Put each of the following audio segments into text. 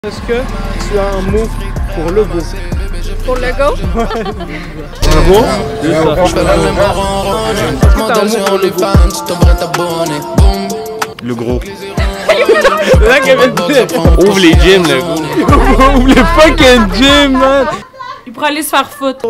Est-ce que tu as un mot pour le go? Pour le go? Un go? C'est ça. Est-ce que tu as un mot pour le go? Le gros. C'est ça qu'elle veut dire. Ouvre les gyms, le gros. Ouvre les fucking gym, man! Il pourrait aller se faire foutre.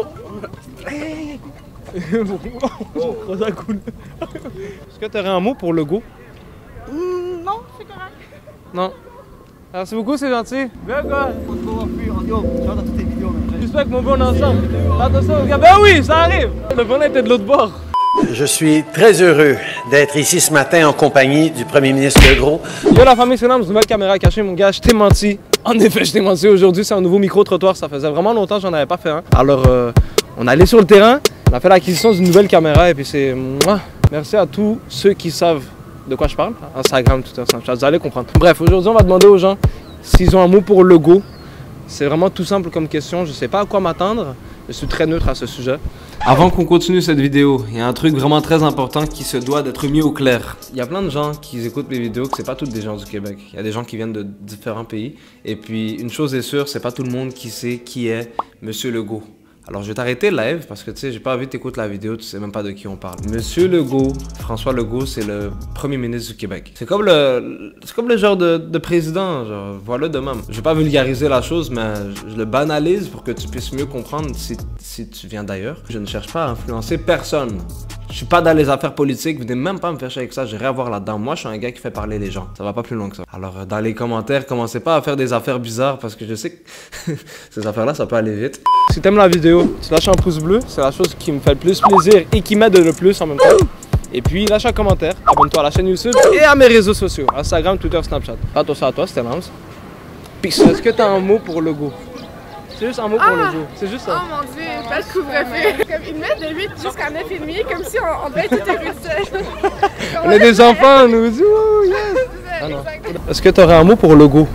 Je trouve ça cool. Est-ce que tu aurais un mot pour le go? Non, c'est correct. Non. Merci beaucoup, c'est gentil. Bien quoi? J'espère que mon bon ensemble. Fais attention aux gars. Ben oui, ça arrive! Le bon était de l'autre bord. Je suis très heureux d'être ici ce matin en compagnie du premier ministre Legault. Yo la famille, c'est Nam, nouvelle caméra cachée, mon gars, je t'ai menti. En effet, je t'ai menti. Aujourd'hui, c'est un nouveau micro-trottoir. Ça faisait vraiment longtemps que j'en avais pas fait un. Alors, on est allé sur le terrain, on a fait l'acquisition d'une nouvelle caméra et puis c'est... Merci à tous ceux qui savent de quoi je parle. Instagram, Twitter, Snapchat, vous allez comprendre. Bref, aujourd'hui, on va demander aux gens s'ils ont un mot pour le go. C'est vraiment tout simple comme question. Je sais pas à quoi m'attendre. Je suis très neutre à ce sujet. Avant qu'on continue cette vidéo, il y a un truc vraiment très important qui se doit d'être mis au clair. Il y a plein de gens qui écoutent mes vidéos, que c'est pas tous des gens du Québec. Il y a des gens qui viennent de différents pays. Et puis, une chose est sûre, c'est pas tout le monde qui sait qui est Monsieur Legault. Alors, je vais t'arrêter le live parce que tu sais, j'ai pas envie que t'écoutes la vidéo, tu sais même pas de qui on parle. Monsieur Legault, François Legault, c'est le premier ministre du Québec. C'est comme le genre de président, genre, voilà de même. Je vais pas vulgariser la chose, mais je le banalise pour que tu puisses mieux comprendre si tu viens d'ailleurs. Je ne cherche pas à influencer personne. Je suis pas dans les affaires politiques, venez même pas me faire chier avec ça, j'ai rien à voir là-dedans. Moi, je suis un gars qui fait parler les gens. Ça va pas plus loin que ça. Alors, dans les commentaires, commencez pas à faire des affaires bizarres parce que je sais que ces affaires-là, ça peut aller vite. Si t'aimes la vidéo, tu lâches un pouce bleu, c'est la chose qui me fait le plus plaisir et qui m'aide le plus en même temps. Et puis, lâche un commentaire, abonne-toi à la chaîne YouTube et à mes réseaux sociaux, Instagram, Twitter, Snapchat. Attention à toi, c'était Lance. Peace. Est-ce que t'as un mot pour le go? C'est juste un mot pour le go. C'est juste ça. Oh mon dieu, pas le couvre-feu. Comme ils mettent de 8 jusqu'à 9h30, comme si on devait être tout érudits. On est des enfants, nous. Ouh, yes. Ah non. Est-ce que t'aurais un mot pour le go?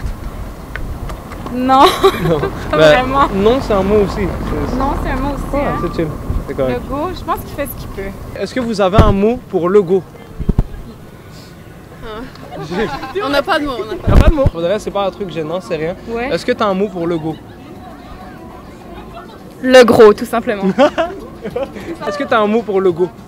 Non, Non. pas Ben, vraiment. non, c'est un mot aussi. Non, c'est un mot aussi. Ah, Hein. c'est chill. C'est Le correct. go, je pense qu'il fait ce qu'il peut. Est-ce que vous avez un mot pour le go? On n'a pas de mot. Y'a pas de mot. Faudrait, c'est pas un truc gênant, c'est rien. Ouais. Est-ce que t'as un mot pour le go? Le gros, tout simplement. Est-ce que t'as un mot pour le go?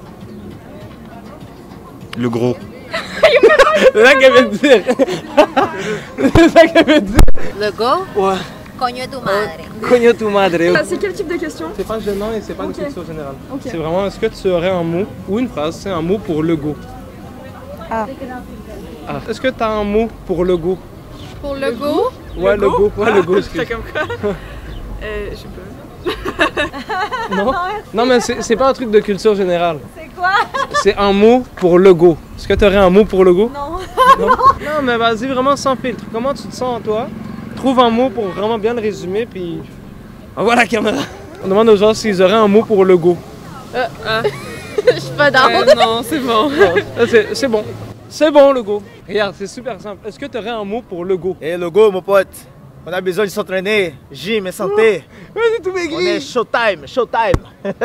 Le gros. C'est ça qu'elle veut dire. C'est ça qu'elle veut dire. Le go? Ouais. Coño de tu madre. Coño tu madre. C'est quel type de question? C'est pas gênant et c'est pas une question générale. Ok. C'est vraiment, est-ce que tu aurais un mot ou une phrase, c'est un mot pour le go? Ah. Est-ce que t'as un mot pour le go? Pour le go? Ouais, le go. Ouais, le go, excuse. comme quoi? Je sais pas. Non? Non, mais c'est pas un truc de culture générale. C'est quoi? C'est un mot pour le go. Est-ce que tu aurais un mot pour le go? Non. Non, mais vas-y, vraiment sans filtre. Comment tu te sens en toi? Trouve un mot pour vraiment bien le résumer, puis... Envoie la caméra. On demande aux gens s'ils auraient un mot pour le go. Je suis pas dans. Non, c'est bon. C'est bon. C'est bon, le go. Regarde, c'est super simple. Est-ce que tu aurais un mot pour le go? Et le go, mon pote, on a besoin de s'entraîner, gym et santé. Vas-y, tout On est maigri. showtime, showtime.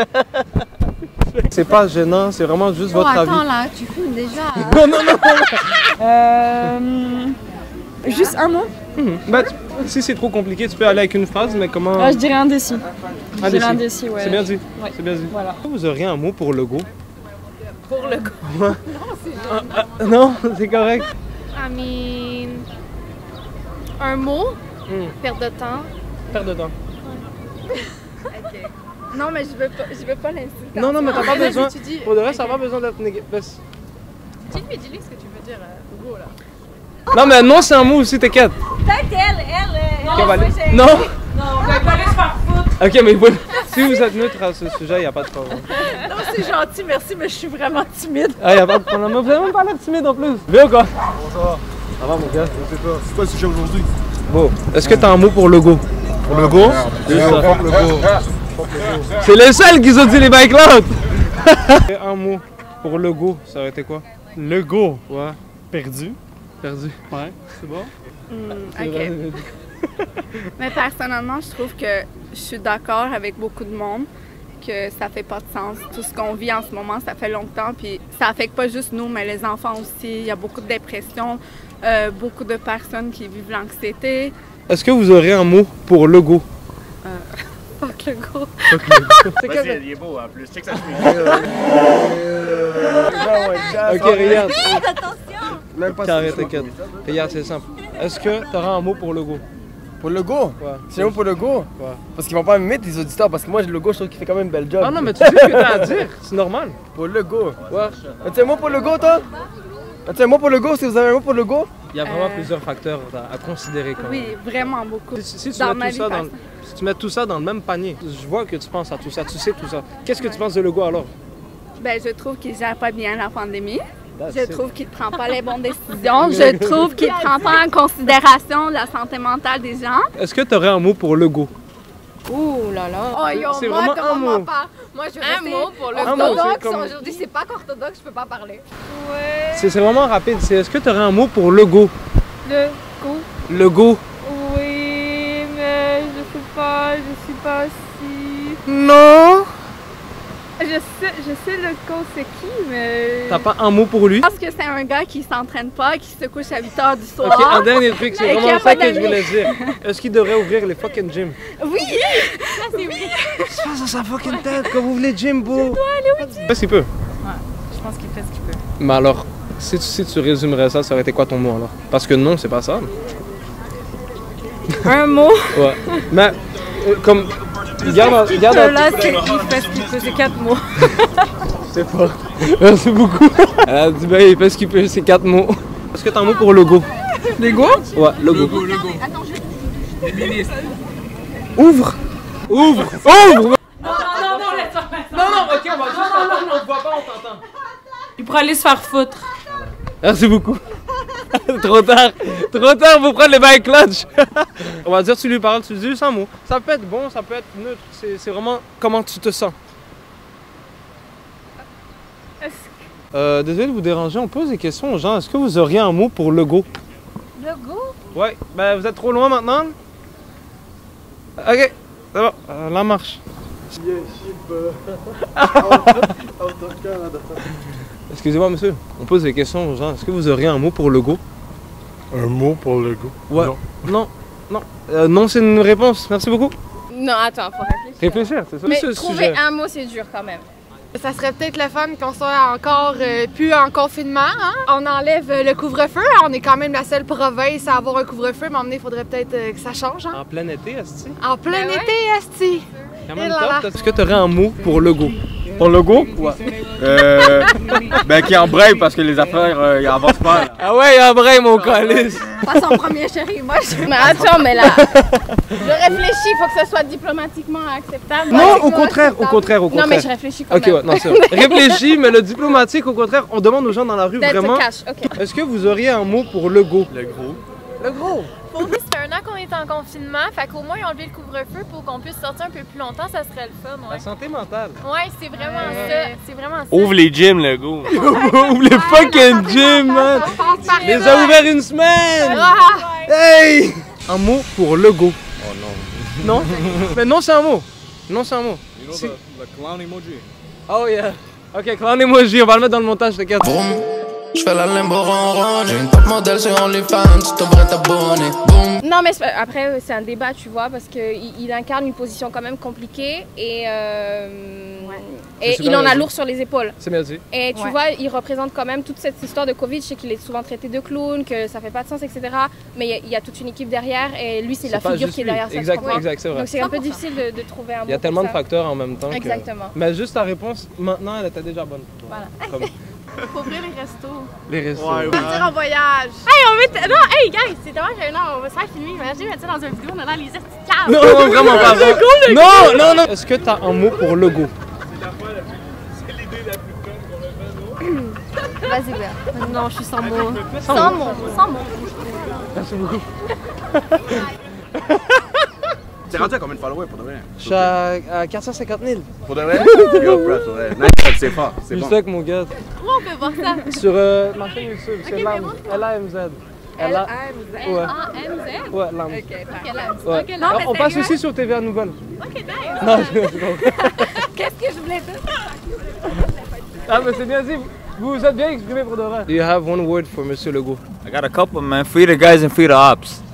C'est pas gênant, c'est vraiment juste votre avis. là, tu fous déjà. Non, non, non. Juste un mot? Bah, si c'est trop compliqué, tu peux aller avec une phrase, mais comment... Je dirais indécis. Ah, dirais indécis, ouais. C'est bien dit. Ouais. C'est bien dit. Voilà. Vous auriez un mot pour le go? Pour le go. Non, c'est correct. I mean... Un mot? Perte de temps. Perte de temps. Non, mais je veux pas l'insulter. Non, non, mais t'as pas Vas-y, besoin. tu dis. Pour de vrai, ça n'a pas besoin d'être négatif. Dis-lui ce que tu veux dire, go là. Non, mais non, c'est un mot aussi, t'inquiète. Peut-être elle. Ok, on va aller- Non? Ok, mais si vous êtes neutre à ce sujet, il n'y a pas de problème. Non, c'est gentil, merci, mais je suis vraiment timide. Ah, il n'y a pas de problème. Vous n'avez même pas l'air timide en plus. Viens ou quoi? Ça va, mon gars? C'est quoi le sujet aujourd'hui? Bon, est-ce que t'as un mot pour le go? Pour le go? C'est ça. Le go. C'est les seuls qui ont dit les bike loud. Un mot pour le go, ça aurait été quoi? Le go, Ouais, perdu. perdu. Ouais, c'est bon. C'est vrai. Mais personnellement, je trouve que je suis d'accord avec beaucoup de monde que ça fait pas de sens. Tout ce qu'on vit en ce moment, ça fait longtemps, puis ça affecte pas juste nous, mais les enfants aussi. Il y a beaucoup de dépression, beaucoup de personnes qui vivent l'anxiété. Est-ce que vous aurez un mot pour le go? Fuck le go. Vas-y, il est beau en plus. Check ça. Ok, regarde. Attention! Même pas Carré, t'inquiète. Regarde, c'est simple. Est-ce que tu auras un mot pour le go? Pour le go? Ouais. C'est un mot pour le go? Ouais. Parce qu'ils vont pas m'aimer tes auditeurs, parce que moi le go je trouve qu'il fait quand même une belle job. Ah non, mais tu sais ce que t'as à dire, c'est normal. Pour le go. Ouais. As-tu un mot pour le go toi? As-tu un mot pour le go? Si vous avez un mot pour le go? Il y a vraiment plusieurs facteurs à considérer quand même. Oui, vraiment beaucoup. Si tu Dans mets ma tout ça vie dans, si tu mets tout ça dans le même panier, je vois que tu penses à tout ça, tu sais tout ça. Qu'est-ce que tu penses de le go alors? Ben, je trouve qu'il gère pas bien la pandémie. That's Je it. trouve qu'il ne prend pas les bonnes décisions. Je trouve qu'il ne prend pas en considération la santé mentale des gens. Est-ce que tu aurais un mot pour le go? Ouh là là. Oh, yo, C'est moi, vraiment un comment mot. pas? Moi, je Un mot pour le Un mot, orthodoxe. c'est comme- Aujourd'hui, c'est pas qu'orthodoxe, je peux pas parler. C'est vraiment rapide. C'est est-ce que tu aurais un mot pour le go? Le go. Le go? Oui, mais je sais pas, je suis pas si... Non! Je sais le go c'est qui, mais... T'as pas un mot pour lui? Je pense que c'est un gars qui s'entraîne pas, qui se couche à 8h du soir. Ok, un dernier truc, c'est Et qui vraiment a ça pas que je d'amis. voulais dire. Est-ce qu'il devrait ouvrir les fucking gyms? Oui! Ça, c'est oui. Face à sa fucking tête, quand vous voulez gym, beau! Fais ce qu'il peut. Je pense qu'il fait ce qu'il peut. Mais alors, si tu résumerais ça, ça aurait été quoi ton mot alors? Parce que non, c'est pas ça. Un mot. Ouais. Mais, comme. Garde Là, c'est il fait ce qu'il peut, c'est 4 mots. C'est fort. Merci beaucoup. Elle a dit, ben, il fait ce qu'il peut, c'est 4 mots. Est-ce que t'as un mot pour le go? Les go? Ouais, le go. Ouvre! Ouvre! Ouvre! Non, ok, on va juste t'entendre, mais on te voit pas, on t'entend. Il pourrait aller se faire foutre. Merci beaucoup. Trop tard pour prendre les bails clutch. On va dire, tu lui parles, tu lui dis juste un mot. Ça peut être bon, ça peut être neutre. C'est vraiment comment tu te sens. Désolé de vous déranger, on pose des questions aux gens. Est-ce que vous auriez un mot pour le go? Le go? Ouais, ben vous êtes trop loin maintenant. Ok, c'est bon, la marche. Excusez-moi monsieur, on pose des questions aux gens. Est-ce que vous auriez un mot pour le go? Un mot pour le go? Ouais. Non. Non, c'est une réponse. Merci beaucoup. Non, attends, faut réfléchir. Réfléchir, c'est ça. Mais ce trouver sujet. un mot, c'est dur quand même. Ça serait peut-être le fun qu'on soit encore plus en confinement. Hein? On enlève le couvre-feu. On est quand même la seule province à avoir un couvre-feu, mais il faudrait peut-être que ça change. Hein? En plein été, esti. En plein Ben été, esti! Quand même Et là là. top. Est-ce que tu aurais un mot pour le go? Pour le go? Ouais. Ben qui embraye parce que les affaires ils avancent pas. Là. Ah ouais, il y a un vrai, mon calice. Pas son premier chéri, moi je... Mais attends, mais là, je réfléchis, il faut que ce soit diplomatiquement acceptable. Non, au contraire. Non, mais je réfléchis quand Ok, même. ouais, non, c'est vrai. Réfléchis, mais le diplomatique, au contraire, on demande aux gens dans la rue D'être vraiment. cash, ok. Est-ce que vous auriez un mot pour le go? Le gros. Le gros. Pour nous, ça fait 1 an qu'on est en confinement, fait qu'au moins enlever le couvre-feu pour qu'on puisse sortir un peu plus longtemps, ça serait le fun, La ouais. santé mentale. Ouais, c'est vraiment ça, c'est vraiment ça. Ouvre les gyms, le go. Ouvre les fucking gym, man. Les a ouverts une semaine. Hey! Un mot pour le go. Oh non. Non? Mais non, c'est un mot. Non, c'est un mot. Si- The clown emoji. Oh yeah. Ok, clown emoji, on va le mettre dans le montage, t'inquiète. J'fais la limbo ronron, j'ai une top modèle sur OnlyFans, tu devrais t'abonner. Boum. Non, mais après, c'est un débat, tu vois, parce qu'il incarne une position quand même compliquée et C'est il en bien a dit. lourd sur les épaules. C'est bien dit. Et tu vois, il représente quand même toute cette histoire de Covid. Je sais qu'il est souvent traité de clown, que ça fait pas de sens, etc. Mais il y a toute une équipe derrière et lui, c'est la pas figure juste qui est lui. derrière ça. Exact, tu comprends? exact, c'est vrai. Donc c'est un peu difficile de trouver un mot. Il y a tellement de pour ça. facteurs en même temps. que- Exactement. Mais juste ta réponse, maintenant, elle était déjà bonne. pour toi. Voilà. Comme Faut ouvrir les restos. les restos. Partir en voyage. Non, hey, guys, c'est dommage, on va se faire filmer. Imagine, mettre ça dans une vidéo, on a dans les estis caves. Non, vraiment pas. Non, non, non. Est-ce que t'as un mot pour le go? Vas-y, Béa. Non, je suis sans mots. Sans mots. Sans mots. Merci beaucoup. T'es rendu à combien de followers pour de vrai? Je suis à 450 000. Pour de vrai? Yo, bro, pour de vrai. Non, c'est fort, c'est Je bon. sais que mon gars. Où on peut voir ça? Sur ma chaîne YouTube, c'est LAMZ. L-A-M-Z. Ouais. L-A-M-Z? Ouais, Lams. Ok, Ouais. Ok, Non, mais On passe sérieux? aussi sur TVA Nouvelle. Ok, nice. Non, Qu'est-ce que je voulais dire? Ah, mais c'est bien dit. Vous êtes bien exprimé pour de vrai. Do you have one word for Monsieur Legault? I got a couple, man. Free the guys and free the ops.